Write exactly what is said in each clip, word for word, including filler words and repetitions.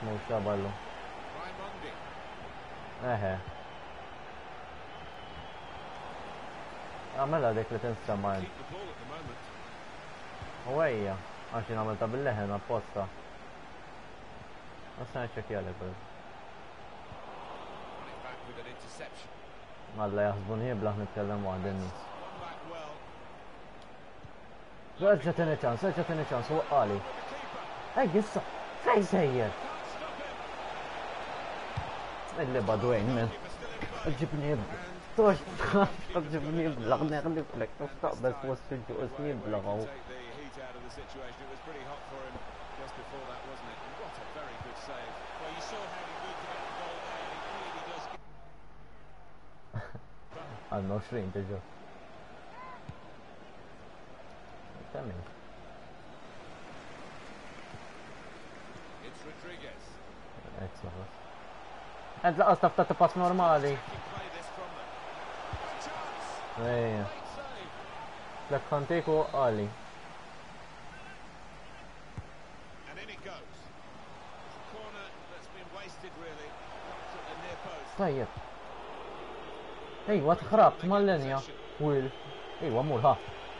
mux ta' ballu. Eħe. Għamela dik li tinsta majn. U għajja, għaxin għamilta bil-leħen apposta. Għasna ċekja li bil. Għalla jaħsbun jiblaħ nitkellem għad nis. Għalġa tini ċans, għalġa tini ċans, u għali. Ej, jissa, fej sejjer. Illi badwejn, men. Għalġibni jiblaħ. Tox, għalġibni jiblaħ, neħli flek, taqbel fost fil-ġu, isni jiblaħ għaw. Għannu xrin, tiġu. Temmin. Eksa bas. Għed laqas tafta t-pass normali. Ejja. Lek kontiku għali. Tajjeb. Ejwa tħrabt mal-linja. Will. Ejwa murħa.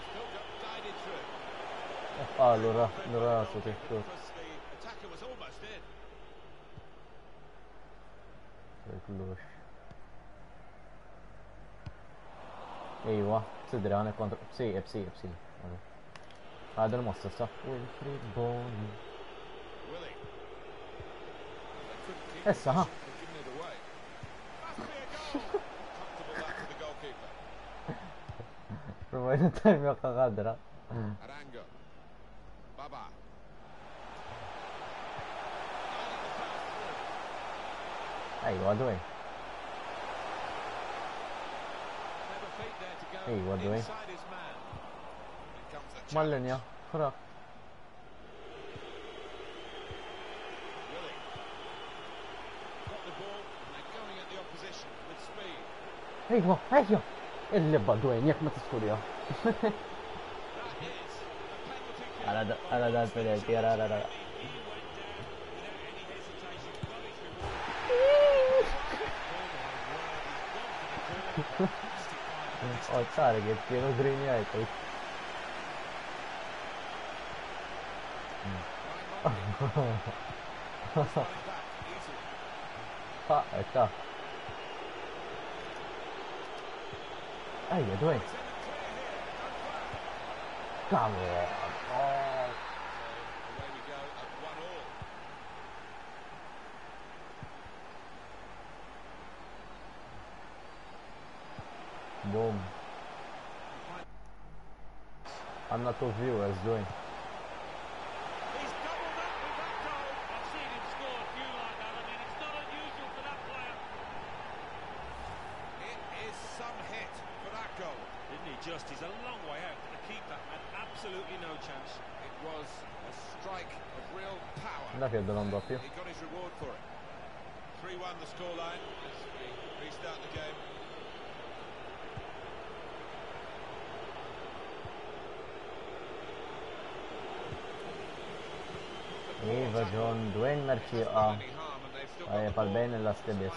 Għallu rasu tiħtur. Klux. Ejwa, sidri għane kontra. Bsijie, bsijie, bsijie. Għadda l-mosta sa. Wilfried Bony. Essa, ha? Provajna tajmi għakka għadra. Ejwa, dwej. Ejwa, dwej. Mal-linja, fra. Ejwa, ejwa. Il-libba dwej, jek ma tiskurja. Għala da l-penalti, għala għala għala. Oh, tsari għed, kienu grini għajtu. Ha, ekka. Ejja, dwej. Come on. Oh. Boom. I'm not two viewers doing. He's doubled up with that goal. I've seen him score a few like that. I mean, it's not unusual for that player. It is some hit for that goal. Didn't he just? He's a long way out. The keeper had absolutely no chance. It was a strike of real power. Dak jiddu l-doppju. He got his reward for it. three one the scoreline as we restart the game. Iva John Dwayne Merċiqa għaj pal-bejn l-astibis.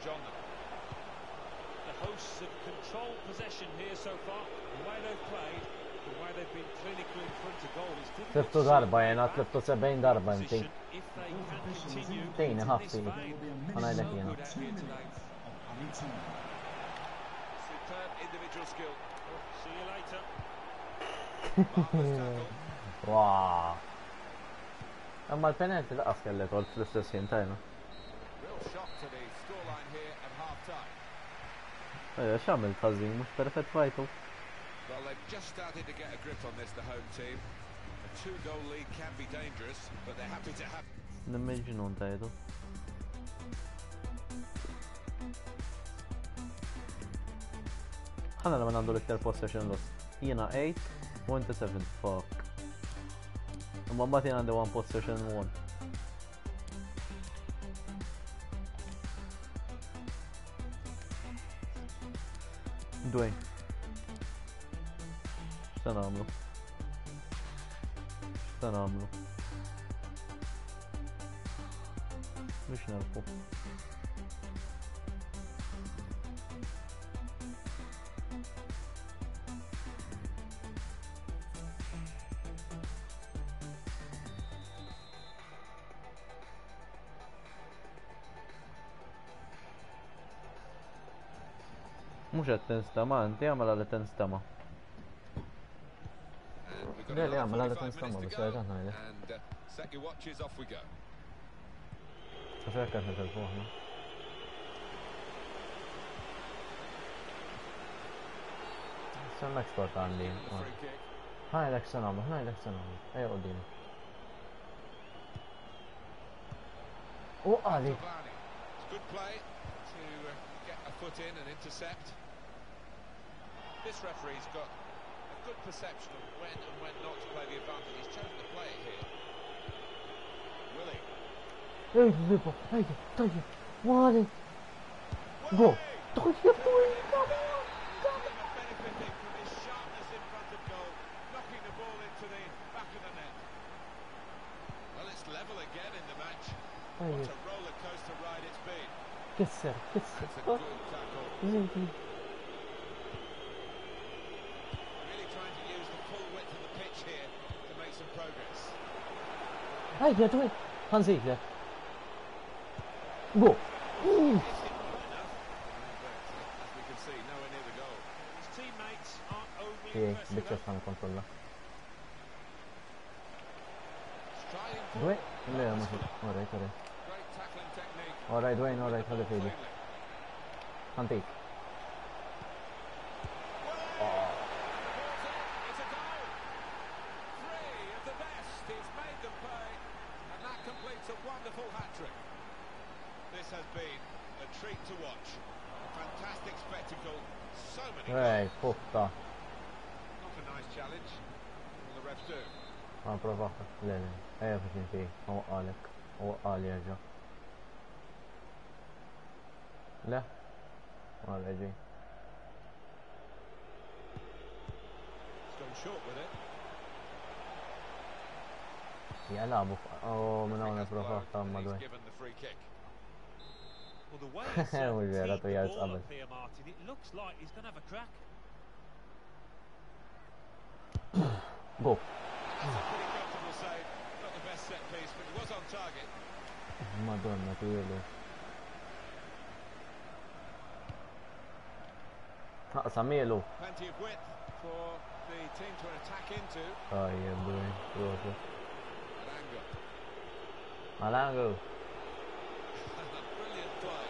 The hosts have controlled possession here so far. The way they've played, the way they've been clinical in front of goal is difficult. Tliftu darba jena, tliftu sebejn darba inti. If they can continue Tejni in ħaffi. this vein, Għanajlek jena. Superb individual skill. see you later. Marvellous tackle. Waaw. Amma l-penalti laqas kellek għol fl-istess ħin tajna. Real shock to the scoreline here at half-time. Ejja, xamil ħażin, mhux perfett fajtu. Well, they've just started to get a grip on this, the home team. A two-goal lead can be dangerous, but they're happy to have... Nimmeġinun tajdu. ħana l-man għandu l-iktar possession loss. Jena eight, twenty-seven, fuck. Imma mbagħad jien għandi one possession one. Dwayne. X'ta nagħmlu? X'ta nagħmlu? biex nelfu. Mux qed tinstama' inti għamela li tinstama'. And we've got Le, le, another għamela li forty-five tinstama' minutes biex to go. għajdan għajli. And uh, set your watches, off we go. Għax hekk qed nitilfu aħna. Semmek sport għandi. And the free kick. Ħajlek se nagħmlu, ħajlek se nagħmlu. Ejja qudiemi. U għali. Cavani. It's good play to uh, get a foot in and intercept. This referee's got a good perception of when and when not to play the advantage. He's chosen to play it here. Willie. Ej, liba, ej, tajja, għali. Go. Tajja, tajja, Benefiting from his sharpness in front of goal, knocking the ball into the back of the net. Well, it's level again in the match. What tajja. a roller coaster ride it's been. Kisser, kisser. That's a good tackle. Zinti. Really trying to use the full width of the pitch here to make some progress. Ej, jadwi. Ħanżidlek. Go. Hit it well enough, but uh, as we can see, nowhere near the goal. His teammates aren't overly Ej, impressed with bieċa that. stan kontrolla. Striding Dwe? forward. Le, ma xi. Alright, alright. Great tackling technique. Alright, Dwayne, alright, ħalli fidi. Ħantik. It's a goal. Three of the best. He's made them pay, and that completes a wonderful hat-trick. This has been a treat to watch. A fantastic spectacle. So many Ej, goals. putta. Not a nice challenge. Will the ref do? Ma provaħta. Le, le. Ejja fid inti. U għalek. U għali ġa. Le. Għal ġi. He's gone short with it. Jalabu. U minna I għuna think that's provaħta blown, ma and Dwayne. he's given the free kick. Well, the way he's uh, Mhux vera, teed tu the jgħid ball qabel. up here, Martin, it looks like he's going to have a crack. Go. That's a pretty comfortable save. Not the best set piece, but he was on target. Madonna, tu jgħidu. Naqsa mielu. Plenty of width for the team to attack into. Tajjeb, Dwayne. Provu. At angle. Malangu. Brilliant play.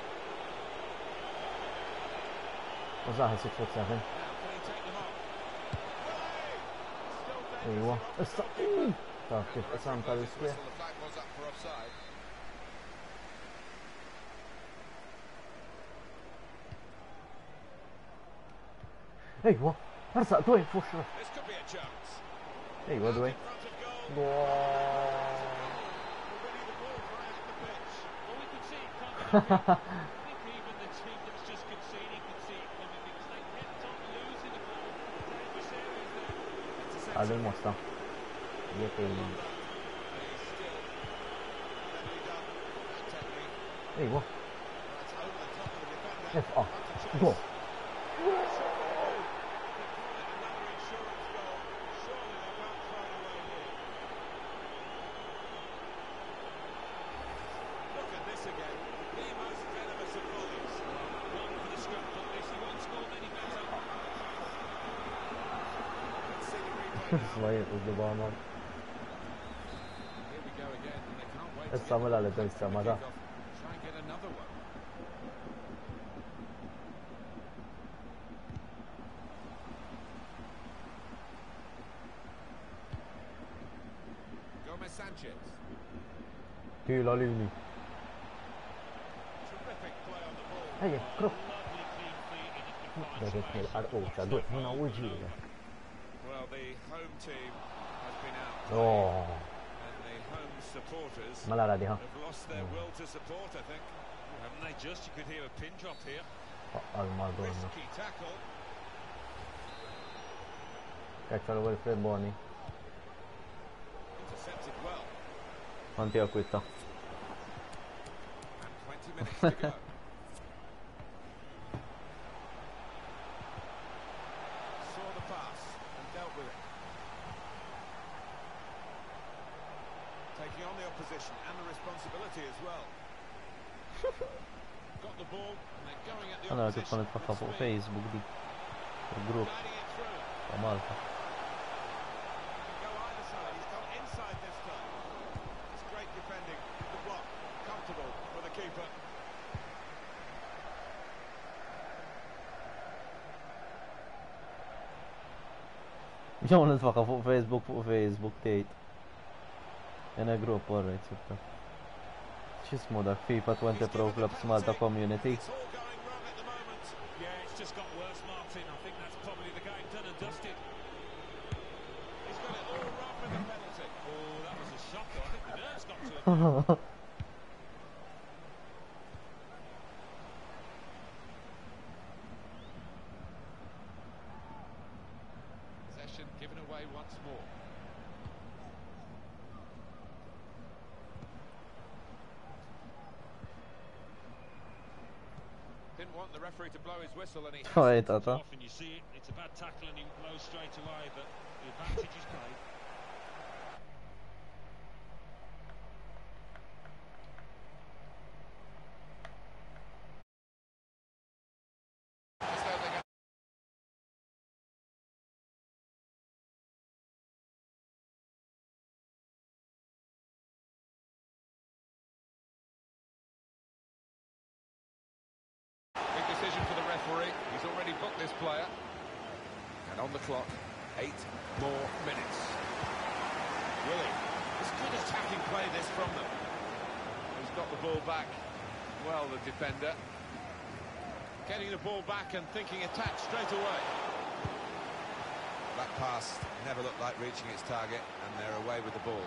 Użaħi six foot seven. Now, can he take them on? Still Ejwa. dangerous. Issa. Taf kif qisam tal-iskwie. The flag was up for offside. Ejwa. Arsaq Dwayne fuxra. This could be a chance. Ejwa, Out in Dwayne. front of goal. Goal. Winning the ball right at the pitch. Well, we could see it coming. I think even the team that was just conceding could see it coming because they kept on losing the ball to adversaries there. Intercepted. Għadu mosta. Jek il. And he's still cleverly done that technique. Ejwa. Right over the top of the defender. F A. Onto Go. Chase. They call it another insurance goal. Surely they won't throw it away here. Look at this again. The most venomous of volleys. One for the scrum on this. He won't score many better. Let's see the replay now. Smajt uġibana. Here we go again, and they can't wait to Issa mela li get tista' the ma da. kick-off. Try and get another one. Gomez Sanchez. Tila lini. Terrific play on the ball. Ejja, krok. Lovely clean feet in a confined Daget space. nil-qarquċa, Dwayne, muna uġila. Well, the home team has been out, Oh. and the home supporters Mela radiħa. have lost their will to support, I think. Oh, haven't they just? You could hear a pin drop here. Faqqal Madonna. Risky tackle. Kek tal-Wilfred Boni. Intercepted well. Manti għakwitta. minutes to go. Saw the pass and dealt with it. Taking on the opposition and the responsibility as well. Got the ball and they're going at the انا كنت opposition. بنتفقها فوق with speed. فيسبوك دي الجروب Guiding it through. ومالها. Can go either side. He's gone inside this time. It's great defending. The block comfortable for the keeper. جو نتفقها فوق فيسبوك فوق فيسبوك تيت انا جروب وريت سبته شو اسمه داك فيفا عشرين برو كلوبس مالتا كوميونيتي. It's all going wrong at the moment. Yeah, it's just got worse, Martin. I think that's probably the game done and dusted. He's got it all wrong with the penalty. Oh, that was a shocker. I think the nerves got to him. Possession given away once more. Didn't want the referee to blow his whistle and he has. Right, Tata. Often you see it, it's a bad tackle and he blows straight away, but the advantage is played. As though they're going- Big decision for the referee. He's already booked this player. And on the clock, eight more minutes. Willie, it's good attacking play this from them. He's got the ball back. Well, the defender. Getting the ball back and thinking attack straight away. That pass never looked like reaching its target, and they're away with the ball.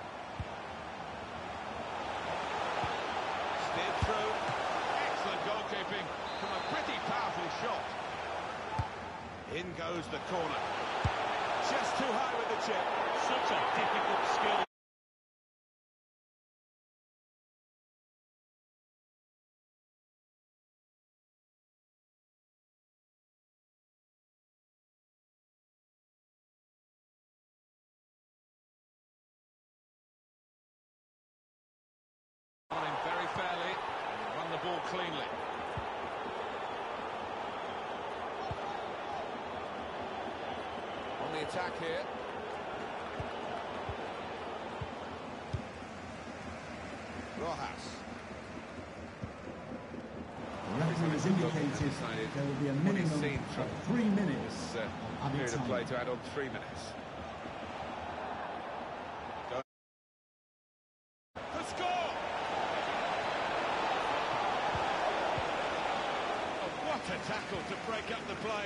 Steered through. Excellent goalkeeping from a pretty powerful shot. In goes the corner. Just too high with the chip. Such a difficult skill. On him very fairly, and won the ball cleanly. On the attack here. Rojas. The referee has indicated there will be a What he's minimum seen of from three minutes this uh, of added period of play time. to add on three minutes. Go. The score! Oh, what a tackle to break up the play.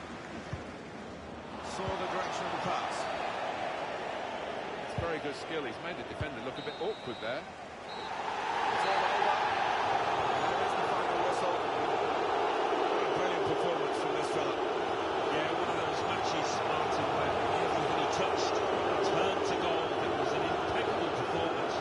Saw the direction of the pass. It's very good skill. He's made the defender look a bit awkward there. It's all over. There is the final whistle. Brilliant performance from this fella. Yeah, one of those matches, Martin, where everything he touched turned to gold. It was an impeccable performance.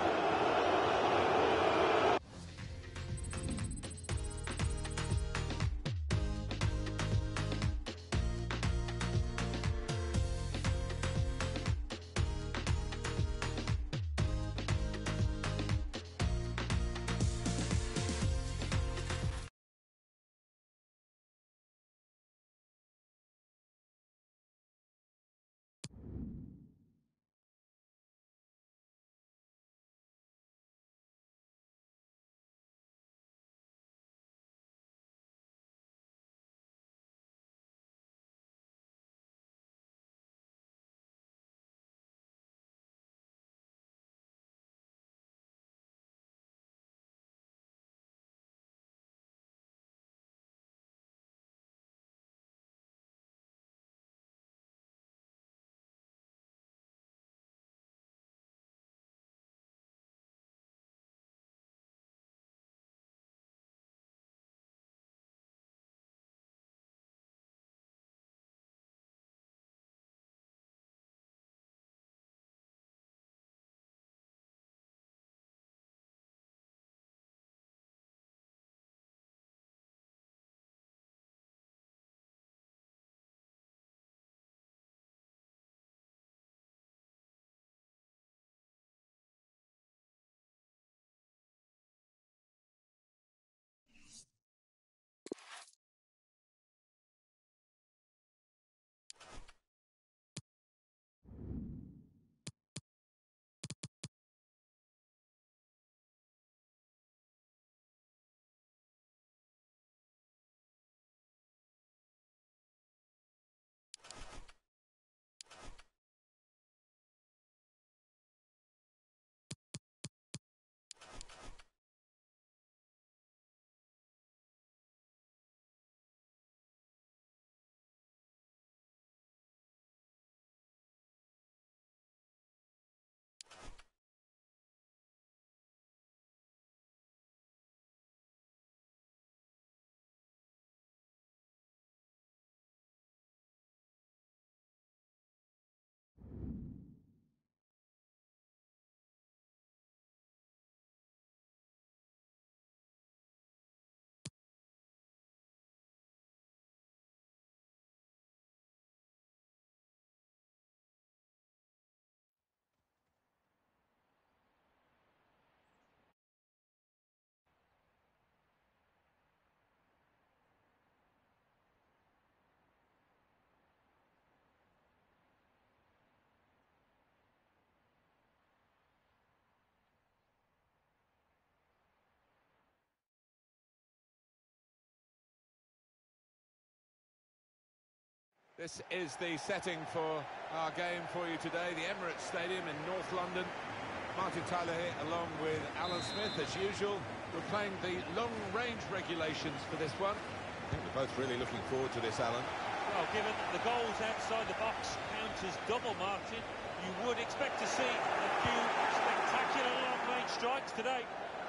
This is the setting for our game for you today, the Emirates Stadium in North London. Martin Tyler here along with Alan Smith as usual. We're playing the long-range regulations for this one. I think we're both really looking forward to this, Alan. Well, given the goals outside the box count as double, Martin, you would expect to see a few spectacular long-range strikes today.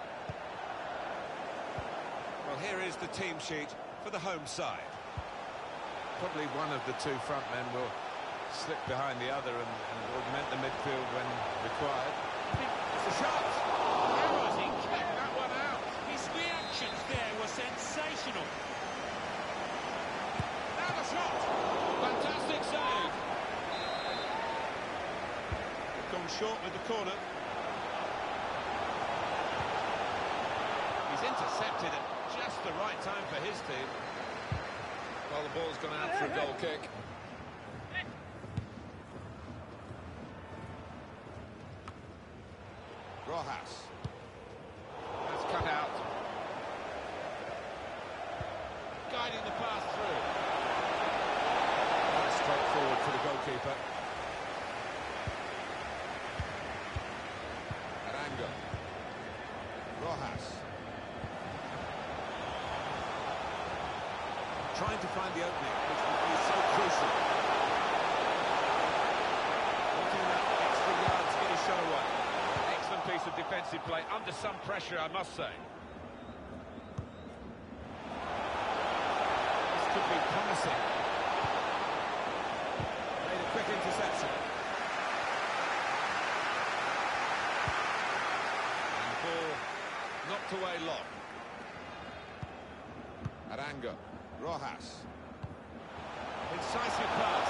Well, here is the team sheet for the home side. Probably one of the two front men will slip behind the other and, and augment the midfield when required. It's a shot! Eros, he kept that one out. His reactions there were sensational. Now the shot! Fantastic save! Gone short with the corner. He's intercepted at just the right time for his team. Well, the ball's gone out for a goal kick. Rojas. That's cut out. Guiding the pass through. That's straightforward for the goalkeeper. Aranga. Rojas. Trying to find the opening, which would be so crucial. Looking at extra yards, get his shot away. Excellent piece of defensive play, under some pressure, I must say. This could be promising. Made a quick interception. And the ball knocked away long. Aranga. Rojas. Incisive pass.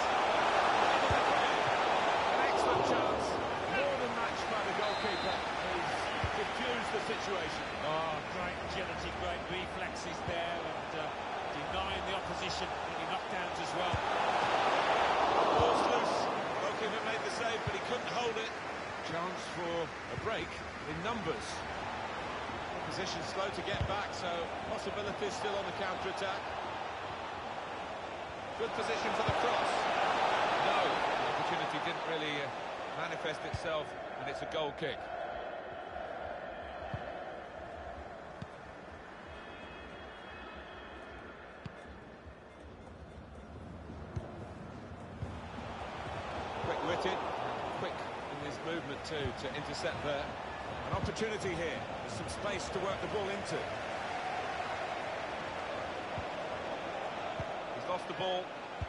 An excellent chance. More than matched by the goalkeeper. He's diffused the situation. Oh, great agility, great reflexes there, and uh, denying the opposition any knockdowns as well. Ball's loose. Goalkeeper made the save, but he couldn't hold it. Chance for a break in numbers. Opposition slow to get back, so possibilities still on the counter-attack. Good position for the cross. No, the opportunity didn't really uh, manifest itself, and it's a goal kick. Quick-witted, quick in his movement too to intercept there. An opportunity here. There's some space to work the ball into. Lost the ball.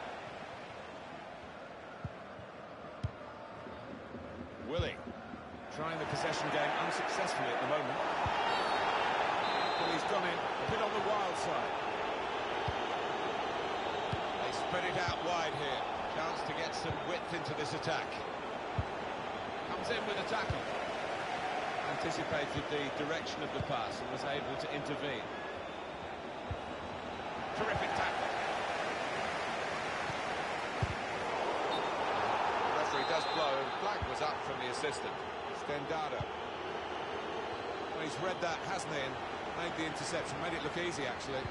Willie trying the possession game unsuccessfully at the moment. Well, he's gone in a bit on the wild side. They spread it out wide here. Chance to get some width into this attack. Comes in with a tackle. Anticipated the direction of the pass and was able to intervene. Terrific tackle. Does blow, flag was up from the assistant. Stendado. Well, he's read that, hasn't he, and made the interception, made it look easy actually.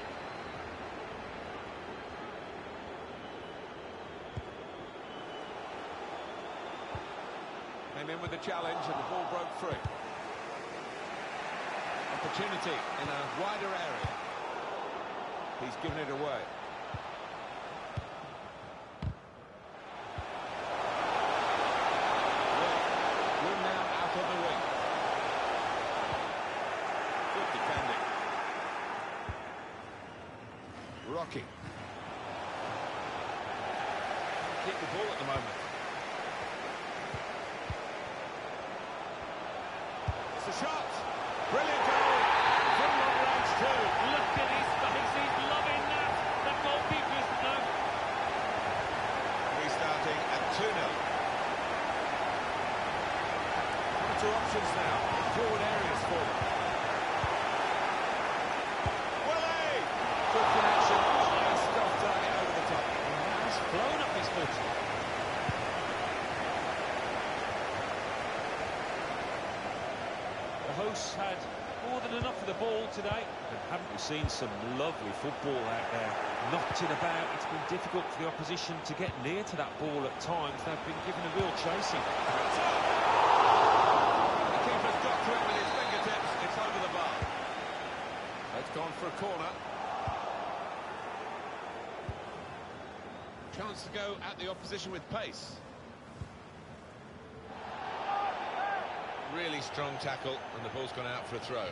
Came in with the challenge and the ball broke free. Opportunity in a wider area. He's given it away. Rocky. Keep the ball at the moment. It's a shot. Brilliant goal. From long range too. Look at his face, he's loving that. The goalkeeper's no. Restarting at two nil. One or two options now. Forward areas for them. Willie! Good connection. Just off target over the top. He's blown up his foot. ball today. And haven't we seen some lovely football out there? Knocked it about. It's been difficult for the opposition to get near to that ball at times. They've been given a real chasing. The keeper's got to it with his fingertips. It's over the bar. It's gone for a corner. Chance to go at the opposition with pace. Really strong tackle, and the ball's gone out for a throw.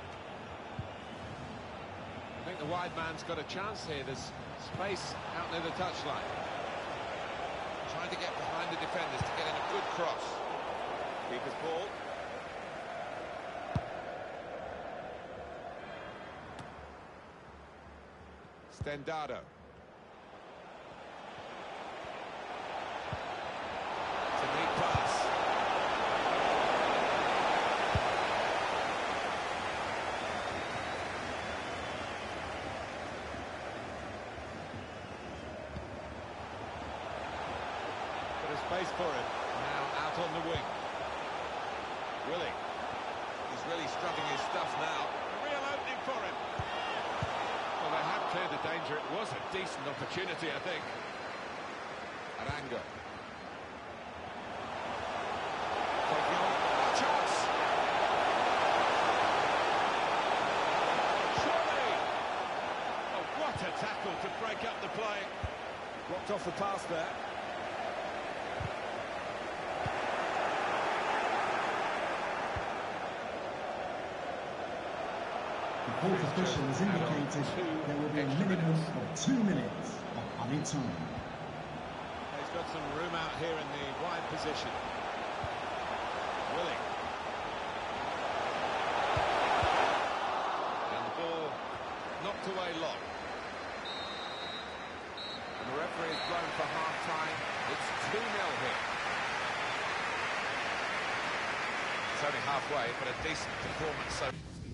I think the wide man's got a chance here. There's space out near the touchline. Trying to get behind the defenders to get in a good cross. Keeper's ball. Stendado. It's a neat pass. Space for him. Now out on the wing. Willie. He's really strutting his stuff now. A real opening for him. Well, they have cleared the danger. It was a decent opportunity, I think. Arango. Taking on. A chance. Surely. Oh, what a tackle to break up the play. Blocked off the pass there. The fourth official has indicated there will be a minimum of two minutes of added time. He's got some room out here in the wide position. Willie. And the ball knocked away long. And the referee has blown for half-time. It's two nil here. It's only halfway, but a decent performance so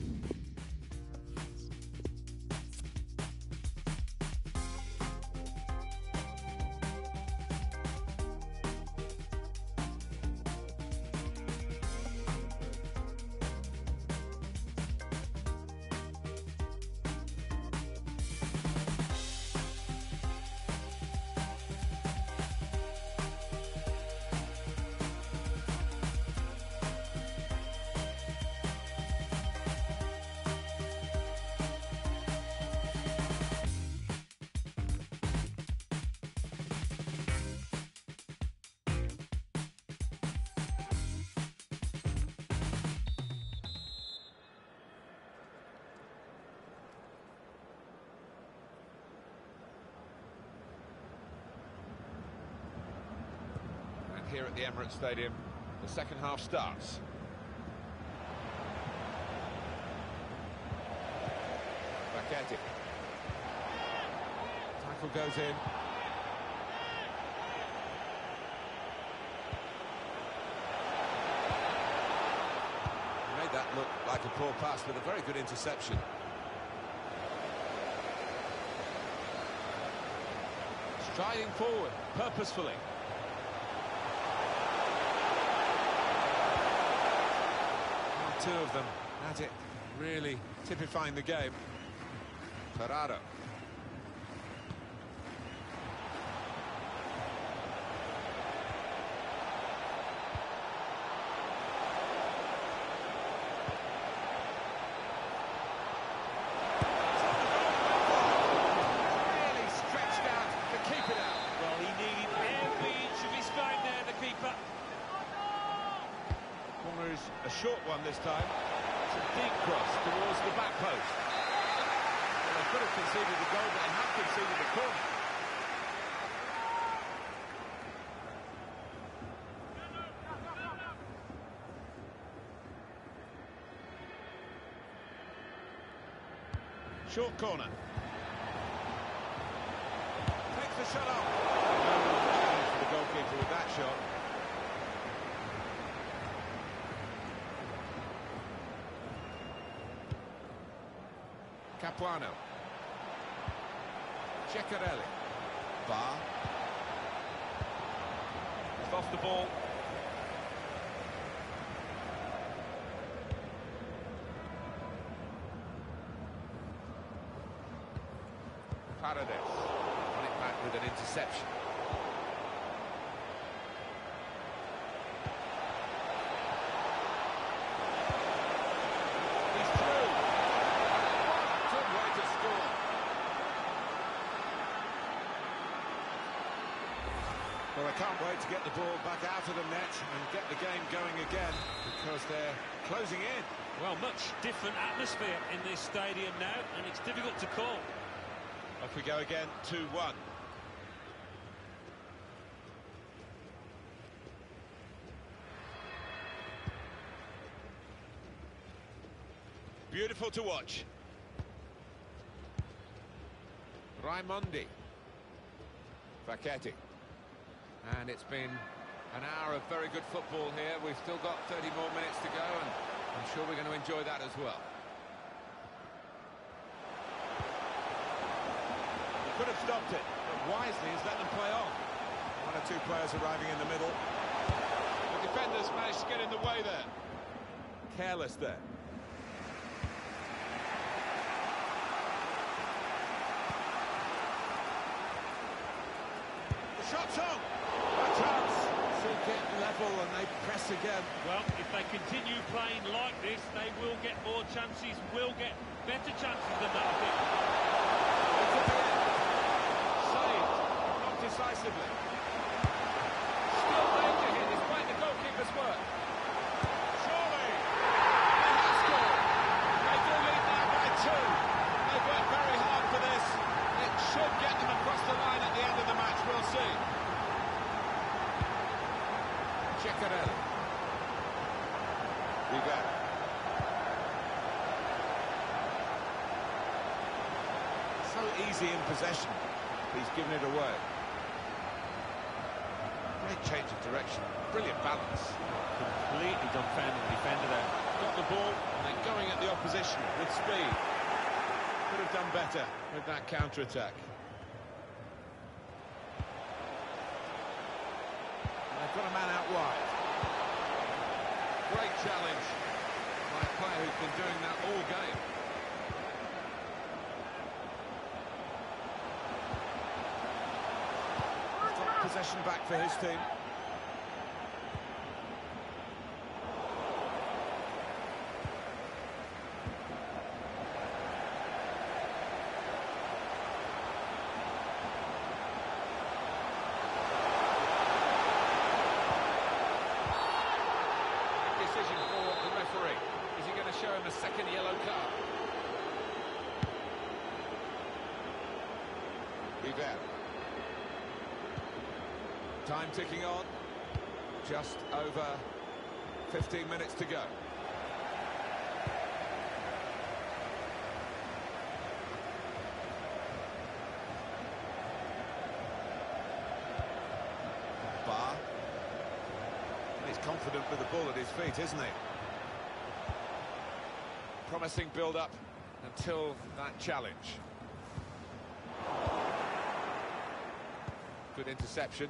here at the Emirates Stadium. The second half starts. Back at it. Tackle goes in. Made that look like a poor pass with a very good interception. Striding forward, purposefully. Two of them at it, really typifying the game. Ferraro. Really stretched out to keep it out. Well, he needed every inch of his game there, the keeper. Corner is a short one this time. It's a deep cross towards the back post. Well, they could have conceded the goal, but they have conceded the corner. Short corner. Takes the shot off. No challenge for the goalkeeper with that shot. Capuano. Ceccarelli. Bar. It's off the ball. Paredes won it back with an interception. He's through. What a way to score. Well, I can't wait to get the ball back out of the net and get the game going again, because they're closing in. Well, much different atmosphere in this stadium now, and it's difficult to call. Off we go again, two one. Beautiful to watch. Raimondi. Facchetti. And it's been an hour of very good football here. We've still got thirty more minutes to go, and I'm sure we're going to enjoy that as well. He could have stopped it, but wisely has let them play on. One or two players arriving in the middle. The defenders managed to get in the way there. Careless there. The shot's on. A chance to get level, and they press again. Well, if they continue playing like this, they will get more chances, will get better chances than that, I think. Saved, not decisively. Still danger here, despite the goalkeeper's work. Surely, they have scored. They do lead now by two. They've worked very hard for this. It should get them across the line at the end of the match, we'll see. Ceccarelli. Rivera. So easy in possession. He's given it away. Great change of direction. Brilliant balance. Completely dumbfounded the defender there. Got the ball and then going at the opposition with speed. Could have done better with that counter-attack. They've got a man out wide. Great challenge by a player who's been doing that all game. Got possession back for his team. Decision for the referee. Is he going to show him a second yellow card? Rivera. Time ticking on. Just over fifteen minutes to go. Bar. He's confident with the ball at his feet, isn't he? Promising build-up until that challenge. Good interception.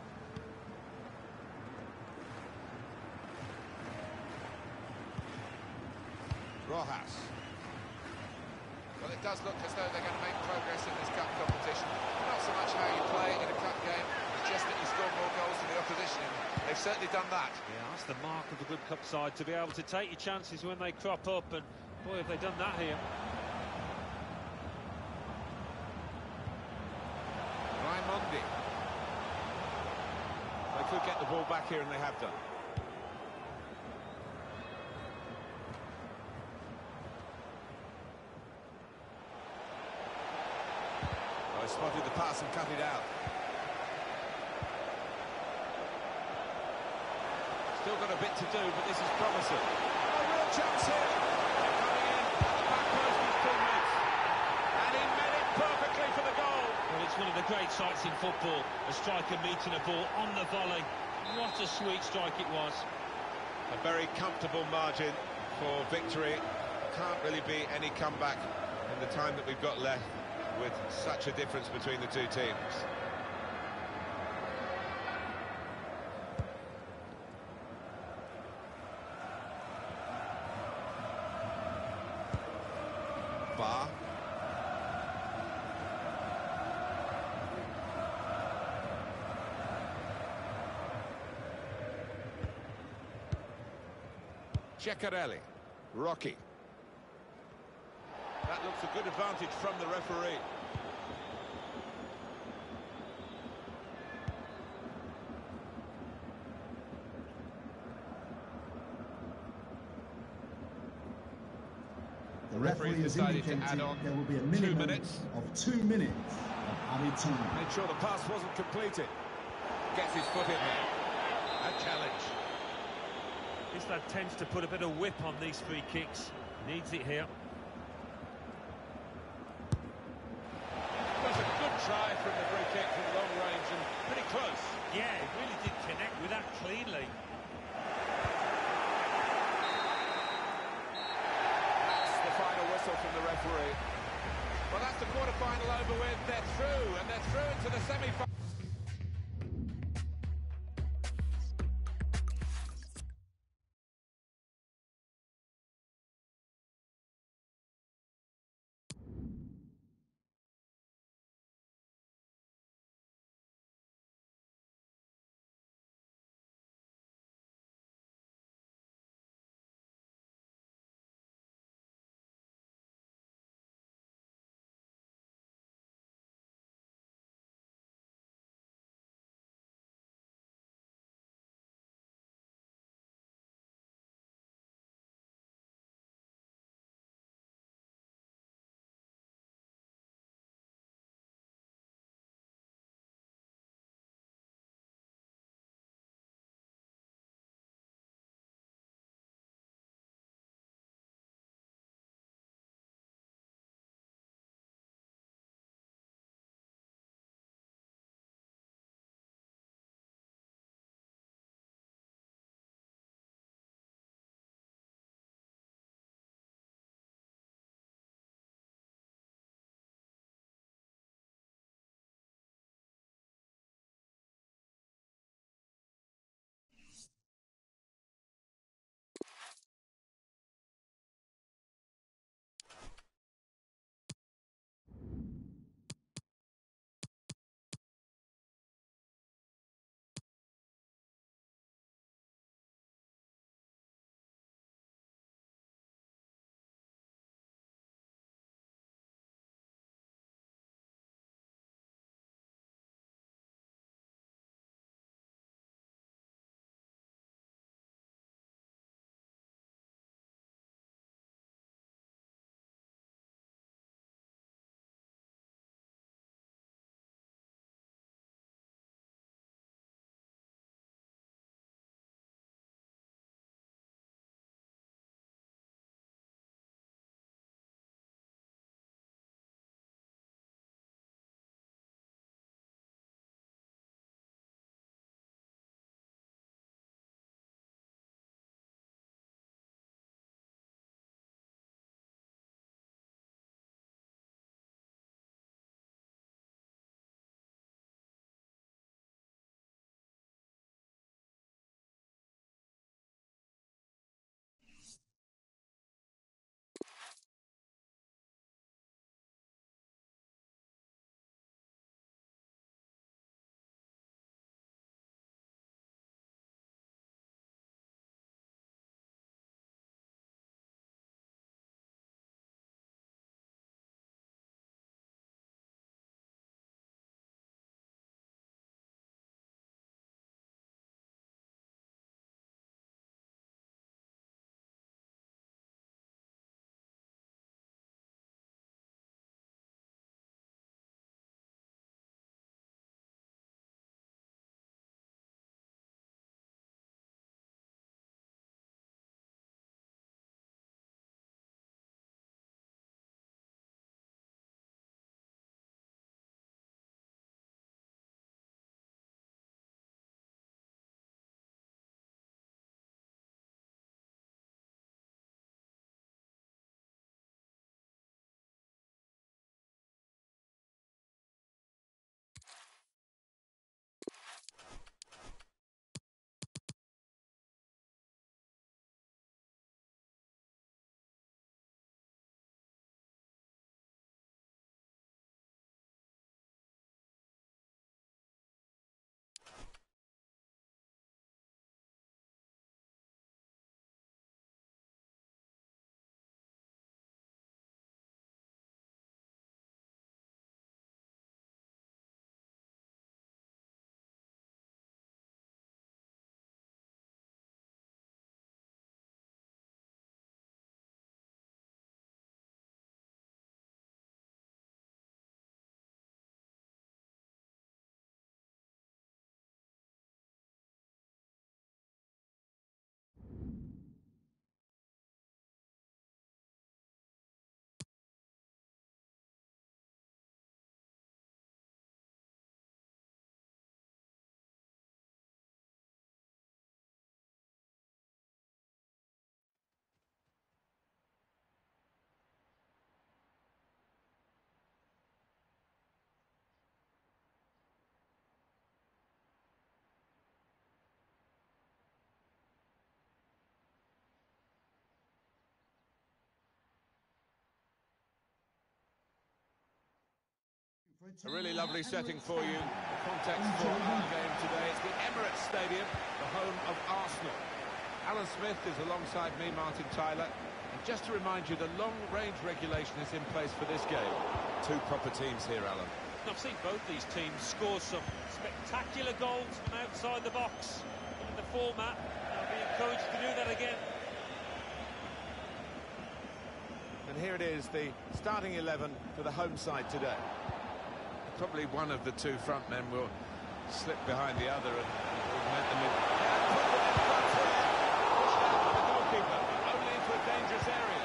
Rojas. Well, it does look as though they're going to make progress in this cup competition. Not so much how you play in a cup game, it's just that you score more goals than the opposition. They've certainly done that. Yeah, that's the mark of a good cup side, to be able to take your chances when they crop up, and boy, have they done that here. Raimondi. They could get the ball back here, and they have done. Oh, he spotted the pass and cut it out. Still got a bit to do, but this is promising. Oh, real chance here. Coming in at the back post with two minutes. And he met it perfectly for the goal. Well, it's one of the great sights in football, a striker meeting a ball on the volley. What a sweet strike it was. A very comfortable margin for victory. Can't really be any comeback in the time that we've got left, with such a difference between the two teams. Bar. Ceccarelli. Rocky. That looks a good advantage from the referee. The referee has decided to indicated add on there will be a two minimum minutes. of two minutes of added time. Made sure the pass wasn't completed. Gets his foot in there. A challenge. This lad tends to put a bit of whip on these free kicks. Needs it here. Was a good try from the free kick from long range and pretty close. Yeah, he really did connect with that cleanly. That's the final whistle from the referee. Well, that's the quarter-final over with. They're through, and they're through into the semi-final. A really lovely setting for you. The context for our game today. It's the Emirates Stadium, the home of Arsenal. Alan Smith is alongside me, Martin Tyler. And just to remind you, the long-range regulation is in place for this game. Two proper teams here, Alan. I've seen both these teams score some spectacular goals from outside the box in the format. I'll be encouraged to do that again. And here it is, the starting eleven for the home side today. Probably one of the two front men will slip behind the other and augment them in. Pushed out by the goalkeeper, but only into a dangerous area.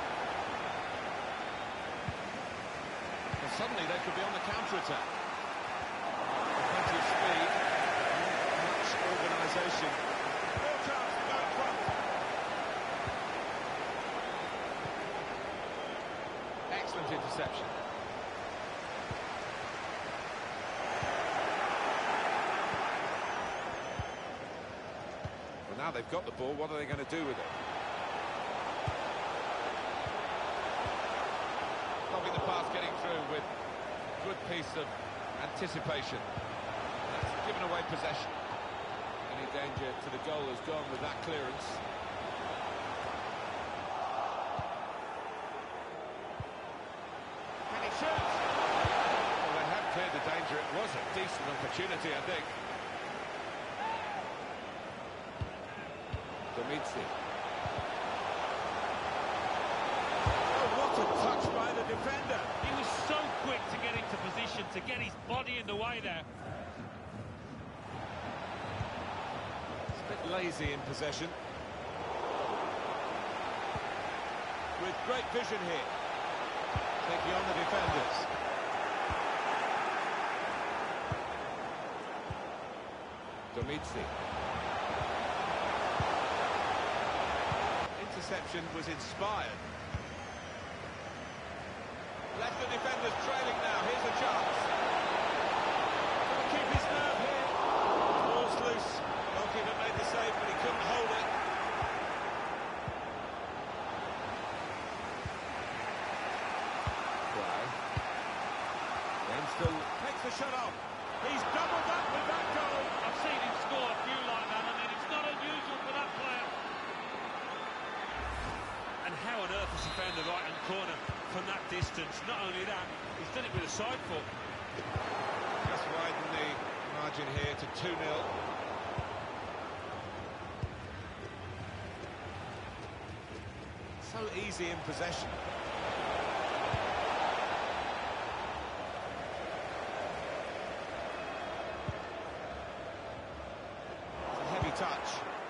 And suddenly they could be on the counter-attack. Plenty of speed, much organisation. Real chance to go in front. Excellent interception. Well, now they've got the ball, what are they going to do with it? Stopping the pass, getting through with a good piece of anticipation. That's given away possession. Any danger to the goal has gone with that clearance. Can he shoot? Well, they have cleared the danger. It was a decent opportunity, I think. Domitzi. Oh, what a touch by the defender. He was so quick to get into position, to get his body in the way there. It's a bit lazy in possession. With great vision here. Taking on the defenders. Domitzi. Interception was inspired. Left the defenders trailing now. Here's a chance. Got to keep his nerve here. Ball's loose. Goalkeeper made the save, but he couldn't hold it. Well, then still takes the shot off. He's doubled up with that goal. I've seen him score a few like that. I mean, it's not unusual for that player. And how on earth has he found the right-hand corner from that distance? Not only that, he's done it with a side foot. Just widen the margin here to two nil. So easy in possession. It's a heavy touch.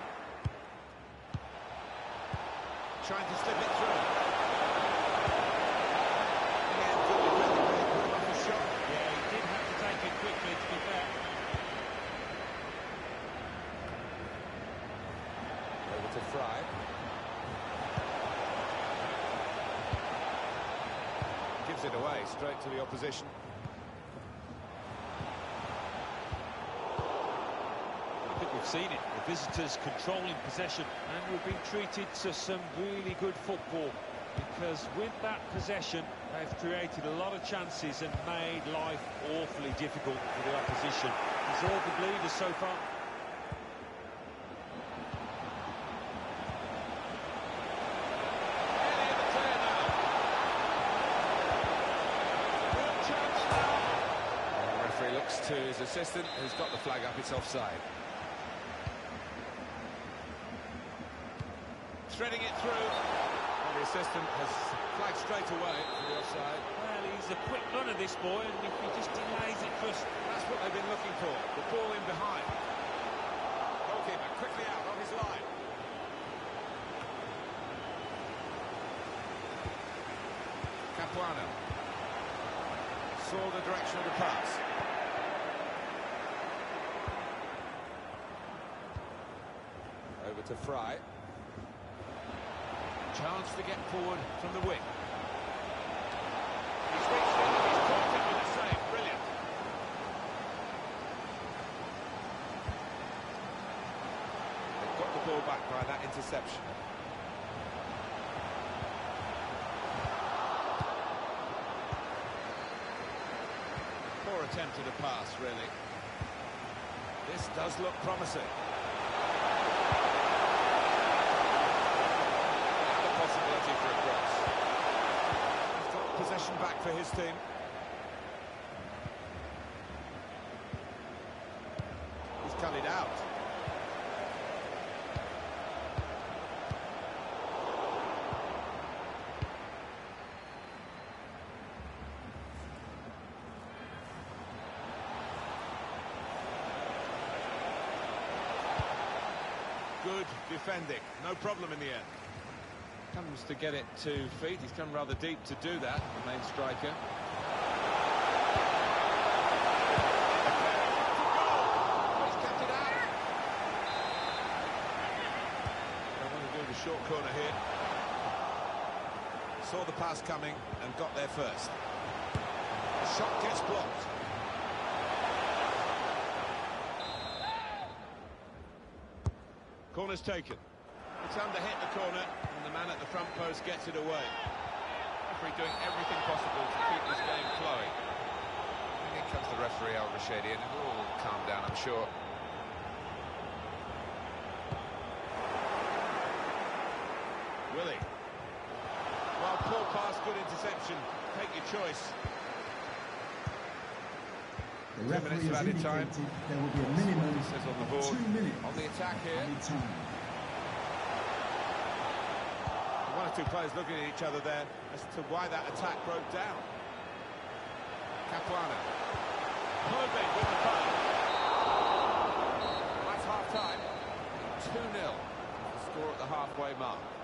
Trying to slip it through. Again, good defending there, put him off the shot. Yeah, he did have to take it quickly, to be fair. Over to Fry. Gives it away, straight to the opposition. I think we've seen it. The visitors controlling possession, and we've been treated to some really good football, because with that possession they've created a lot of chances and made life awfully difficult for the opposition. Deserved the leaders so far. Nearly in the clear now. Real chance now. The referee looks to his assistant, who's got the flag up. It's offside. Threading it through. And the assistant has flagged straight away for the offside. Well, he's a quick runner, this boy, and if he just delays it just... That's what they've been looking for. The ball in behind. Goalkeeper quickly out of his line. Capuano. Saw the direction of the pass. Over to Fry. Chance to get forward from the wing. He's reached in and he's caught it with a save. Brilliant. They've got the ball back by that interception. Poor attempt at a pass, really. This does look promising. And a possibility for a cross. He's got possession back for his team. He's cut it out. Good defending, no problem in the end. Comes to get it to feet, he's come rather deep to do that, the main striker. Oh, he's kept it out. They want to do the short corner here. Saw the pass coming and got there first. The shot gets blocked. Corner's taken. It's under hit the corner, and the man at the front post gets it away. Referee doing everything possible to keep this game flowing. And in comes the referee, Al Rashidi, and it'll all calm down, I'm sure. Willie. Well, poor pass, good interception. Take your choice. The referee minutes of has added indicated time. there will be a minimum It says on the of board. two minutes On the attack here. added time. One or two players looking at each other there as to why that attack broke down. Capuano. Moving with the ball. That's half-time. two nil. Score at the halfway mark.